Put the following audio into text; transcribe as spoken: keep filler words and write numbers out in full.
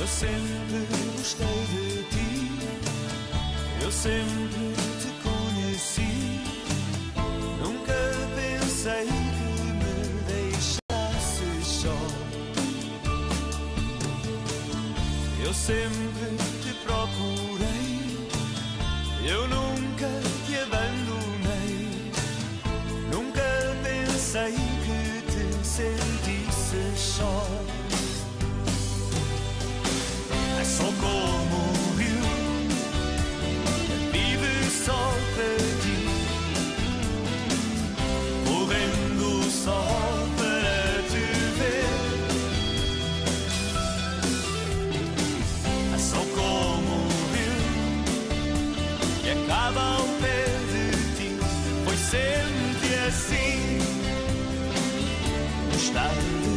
Eu sempre gostei de ti, eu sempre te conheci. Nunca pensei que me deixasses só. Eu sempre te procurei, eu nunca te abandonei. Nunca pensei que te sentisses só. É só como o rio, vive só para ti, correndo só para te ver. É só como o rio que acaba ao pé de ti. Foi sempre assim, gostar de